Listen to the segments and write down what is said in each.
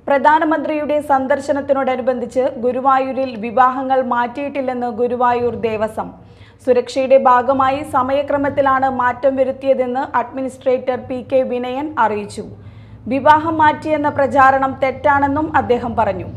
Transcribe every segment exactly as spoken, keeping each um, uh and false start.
പ്രധാനമന്ത്രിയുടെ സന്ദർശനത്തോടനുബന്ധിച്ച് ഗുരുവായൂരിൽ വിവാഹങ്ങൾ മാറ്റിയിട്ടില്ലെന്ന് ഗുരുവായൂർ ദേവസ്വം. സുരക്ഷയുടെ ഭാഗമായി സമയക്രമത്തിലാണ് മാറ്റം വരുത്തിയതെന്ന് അഡ്മിനിസ്ട്രേറ്റർ പി കെ വിനയൻ അറിയിച്ചു. വിവാഹം മാറ്റിയെന്ന പ്രചാരണം തെറ്റാണെന്നും അദ്ദേഹം പറഞ്ഞു.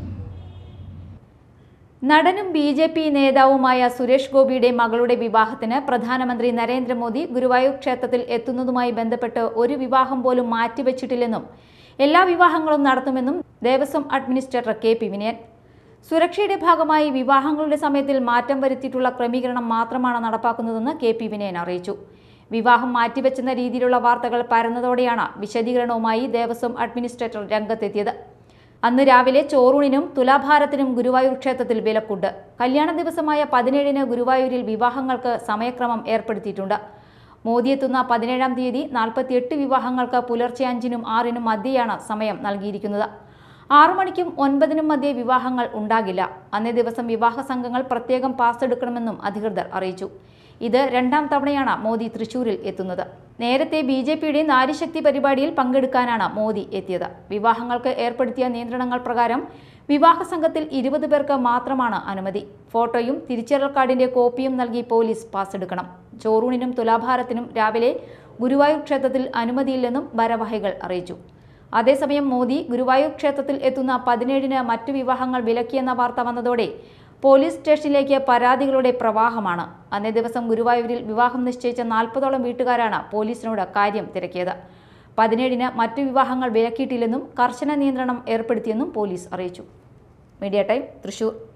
നടനും ബി ജെ പി നേതാവുമായ സുരേഷ് ഗോപിയുടെ മകളുടെ വിവാഹത്തിന് പ്രധാനമന്ത്രി നരേന്ദ്രമോദി ഗുരുവായൂർ ക്ഷേത്രത്തിൽ എത്തുന്നതുമായി ബന്ധപ്പെട്ട് ഒരു വിവാഹം പോലും മാറ്റിവെച്ചിട്ടില്ലെന്നും എല്ലാ വിവാഹങ്ങളും നടത്തുമെന്നും Devaswom administrator K P Vinayan. സുരക്ഷയുടെ ഭാഗമായി വിവാഹങ്ങളുടെ സമയത്തിൽ മാറ്റം വരുത്തിയിട്ടുള്ള ക്രമീകരണം മാത്രമാണ് നടപ്പാക്കുന്നതെന്ന് കെ പി വിനയൻ അറിയിച്ചു. വിവാഹം മാറ്റിവെച്ചെന്ന രീതിയിലുള്ള വാർത്തകൾ പരന്നതോടെയാണ് വിശദീകരണവുമായി ദേവസ്വം അഡ്മിനിസ്ട്രേറ്റർ രംഗത്തെത്തിയത്. അന്ന് രാവിലെ ചോറൂണിനും തുലാഭാരത്തിനും ഗുരുവായൂർ ക്ഷേത്രത്തിൽ വിലക്കുണ്ട്. കല്യാണ ദിവസമായ പതിനേഴിന് ഗുരുവായൂരിൽ വിവാഹങ്ങൾക്ക് സമയക്രമം ഏർപ്പെടുത്തിയിട്ടുണ്ട്. മോദി എത്തുന്ന പതിനേഴാം തീയതി നാൽപ്പത്തിയെട്ട് വിവാഹങ്ങൾക്ക് പുലർച്ചെ അഞ്ചിനും ആറിനും മധ്യയാണ് സമയം നൽകിയിരിക്കുന്നത്. ആറു മണിക്കും ഒൻപതിനും മധ്യേ വിവാഹങ്ങൾ ഉണ്ടാകില്ല. അന്നേ ദിവസം വിവാഹ സംഘങ്ങൾ പ്രത്യേകം പാസ് എടുക്കണമെന്നും അധികൃതർ അറിയിച്ചു. ഇത് രണ്ടാം തവണയാണ് മോദി തൃശൂരിൽ എത്തുന്നത്. നേരത്തെ ബി ജെ പിയുടെ നാരിശക്തി പരിപാടിയിൽ പങ്കെടുക്കാനാണ് മോദി എത്തിയത്. വിവാഹങ്ങൾക്ക് ഏർപ്പെടുത്തിയ നിയന്ത്രണങ്ങൾ പ്രകാരം വിവാഹ സംഘത്തിൽ ഇരുപത് പേർക്ക് മാത്രമാണ് അനുമതി. ഫോട്ടോയും തിരിച്ചറിയൽ കാർഡിന്റെ കോപ്പിയും നൽകി പോലീസ് പാസ് എടുക്കണം. ചോറൂണിനും തുലാഭാരത്തിനും രാവിലെ ഗുരുവായൂർ ക്ഷേത്രത്തിൽ അനുമതിയില്ലെന്നും ഭാരവാഹികൾ അറിയിച്ചു. അതേസമയം മോദി ഗുരുവായൂർ ക്ഷേത്രത്തിൽ എത്തുന്ന പതിനേഴിന് മറ്റു വിവാഹങ്ങൾ വിലക്കിയെന്ന വാർത്ത വന്നതോടെ പോലീസ് സ്റ്റേഷനിലേക്ക് പരാതികളുടെ പ്രവാഹമാണ്. അന്നേ ദിവസം ഗുരുവായൂരിൽ വിവാഹം നിശ്ചയിച്ച നാൽപ്പതോളം വീട്ടുകാരാണ് പോലീസിനോട് കാര്യം തിരക്കിയത്. പതിനേഴിന് മറ്റു വിവാഹങ്ങൾ വിലക്കിയിട്ടില്ലെന്നും കർശന നിയന്ത്രണം ഏർപ്പെടുത്തിയെന്നും പോലീസ് അറിയിച്ചു. Media time, Thrissur.